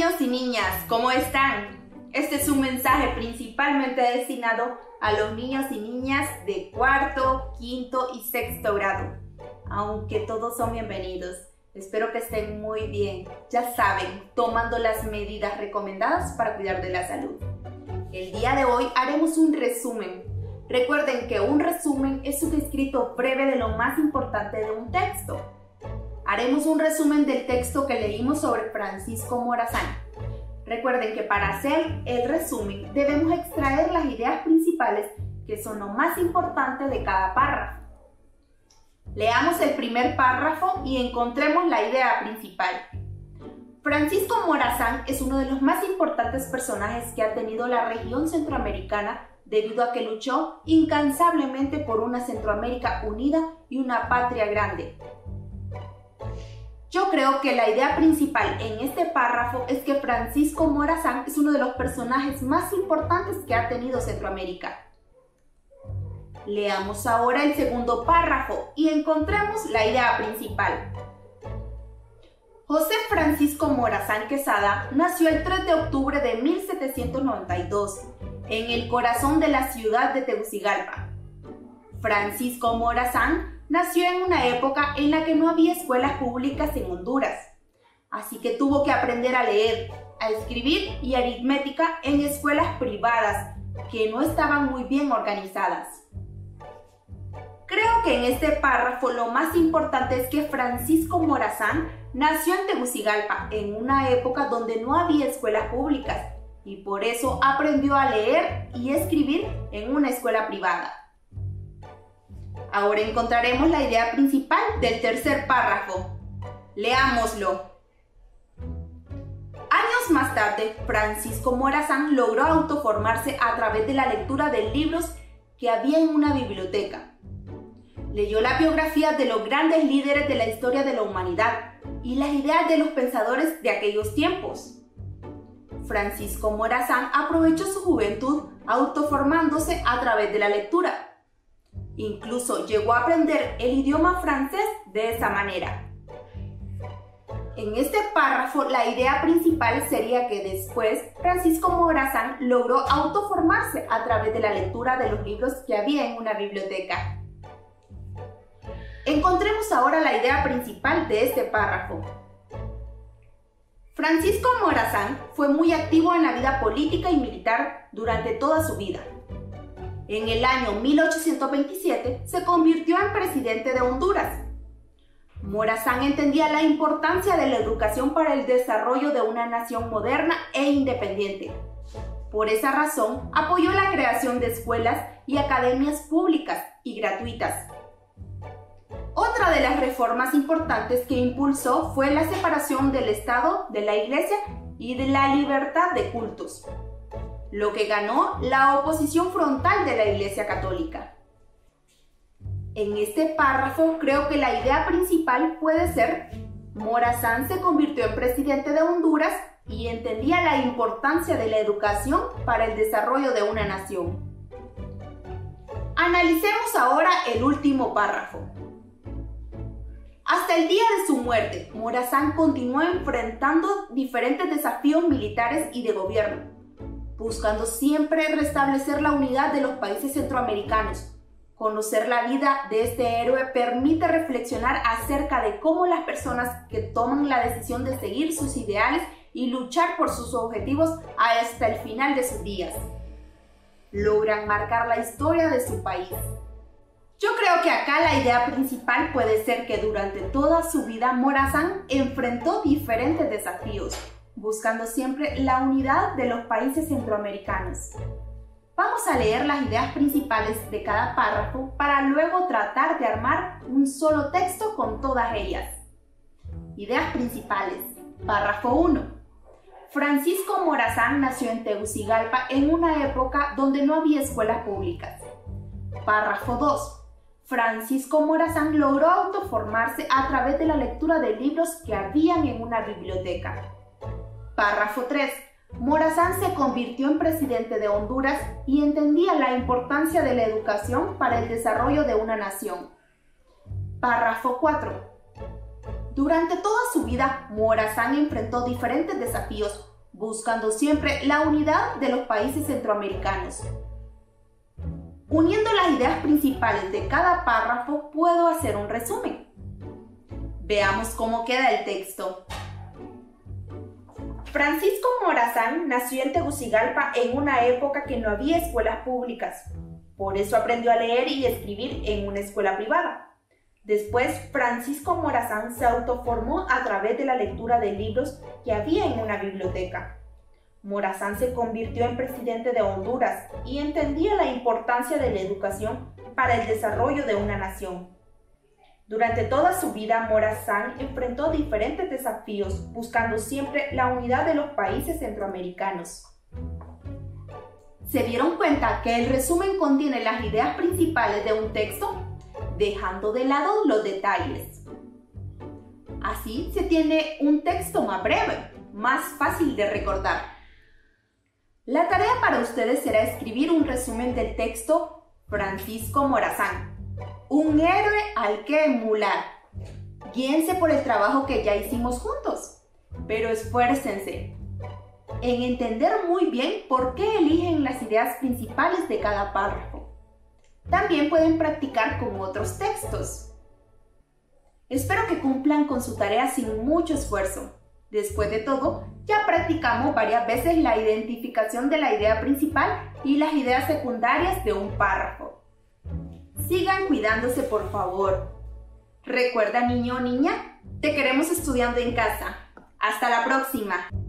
niños y niñas, ¿cómo están? Este es un mensaje principalmente destinado a los niños y niñas de cuarto, quinto y sexto grado. Aunque todos son bienvenidos, espero que estén muy bien. Ya saben, tomando las medidas recomendadas para cuidar de la salud. El día de hoy haremos un resumen. Recuerden que un resumen es un escrito breve de lo más importante de un texto. Haremos un resumen del texto que leímos sobre Francisco Morazán. Recuerden que para hacer el resumen debemos extraer las ideas principales que son lo más importante de cada párrafo. Leamos el primer párrafo y encontremos la idea principal. Francisco Morazán es uno de los más importantes personajes que ha tenido la región centroamericana debido a que luchó incansablemente por una Centroamérica unida y una patria grande. Yo creo que la idea principal en este párrafo es que Francisco Morazán es uno de los personajes más importantes que ha tenido Centroamérica. Leamos ahora el segundo párrafo y encontremos la idea principal. José Francisco Morazán Quesada nació el 3 de octubre de 1792 en el corazón de la ciudad de Tegucigalpa. Francisco Morazán nació en una época en la que no había escuelas públicas en Honduras, así que tuvo que aprender a leer, a escribir y aritmética en escuelas privadas que no estaban muy bien organizadas. Creo que en este párrafo lo más importante es que Francisco Morazán nació en Tegucigalpa en una época donde no había escuelas públicas y por eso aprendió a leer y escribir en una escuela privada. Ahora encontraremos la idea principal del tercer párrafo. Leámoslo. Años más tarde, Francisco Morazán logró autoformarse a través de la lectura de libros que había en una biblioteca. Leyó la biografía de los grandes líderes de la historia de la humanidad y las ideas de los pensadores de aquellos tiempos. Francisco Morazán aprovechó su juventud autoformándose a través de la lectura. Incluso llegó a aprender el idioma francés de esa manera. En este párrafo, la idea principal sería que después Francisco Morazán logró autoformarse a través de la lectura de los libros que había en una biblioteca. Encontremos ahora la idea principal de este párrafo. Francisco Morazán fue muy activo en la vida política y militar durante toda su vida. En el año 1827 se convirtió en presidente de Honduras. Morazán entendía la importancia de la educación para el desarrollo de una nación moderna e independiente. Por esa razón, apoyó la creación de escuelas y academias públicas y gratuitas. Otra de las reformas importantes que impulsó fue la separación del Estado, de la Iglesia y de la libertad de cultos, lo que ganó la oposición frontal de la Iglesia Católica. En este párrafo creo que la idea principal puede ser: Morazán se convirtió en presidente de Honduras y entendía la importancia de la educación para el desarrollo de una nación. Analicemos ahora el último párrafo. Hasta el día de su muerte, Morazán continuó enfrentando diferentes desafíos militares y de gobierno, buscando siempre restablecer la unidad de los países centroamericanos. Conocer la vida de este héroe permite reflexionar acerca de cómo las personas que toman la decisión de seguir sus ideales y luchar por sus objetivos hasta el final de sus días logran marcar la historia de su país. Yo creo que acá la idea principal puede ser que durante toda su vida Morazán enfrentó diferentes desafíos, buscando siempre la unidad de los países centroamericanos. Vamos a leer las ideas principales de cada párrafo para luego tratar de armar un solo texto con todas ellas. Ideas principales. Párrafo 1. Francisco Morazán nació en Tegucigalpa en una época donde no había escuelas públicas. Párrafo 2. Francisco Morazán logró autoformarse a través de la lectura de libros que habían en una biblioteca. Párrafo 3. Morazán se convirtió en presidente de Honduras y entendía la importancia de la educación para el desarrollo de una nación. Párrafo 4. Durante toda su vida, Morazán enfrentó diferentes desafíos, buscando siempre la unidad de los países centroamericanos. Uniendo las ideas principales de cada párrafo, puedo hacer un resumen. Veamos cómo queda el texto. Francisco Morazán nació en Tegucigalpa en una época que no había escuelas públicas. Por eso aprendió a leer y escribir en una escuela privada. Después, Francisco Morazán se autoformó a través de la lectura de libros que había en una biblioteca. Morazán se convirtió en presidente de Honduras y entendía la importancia de la educación para el desarrollo de una nación. Durante toda su vida, Morazán enfrentó diferentes desafíos, buscando siempre la unidad de los países centroamericanos. ¿Se dieron cuenta que el resumen contiene las ideas principales de un texto, dejando de lado los detalles? Así se tiene un texto más breve, más fácil de recordar. La tarea para ustedes será escribir un resumen del texto Francisco Morazán, un héroe al que emular. Guíense por el trabajo que ya hicimos juntos, pero esfuércense en entender muy bien por qué eligen las ideas principales de cada párrafo. También pueden practicar con otros textos. Espero que cumplan con su tarea sin mucho esfuerzo. Después de todo, ya practicamos varias veces la identificación de la idea principal y las ideas secundarias de un párrafo. Sigan cuidándose, por favor. Recuerda, niño o niña, te queremos estudiando en casa. ¡Hasta la próxima!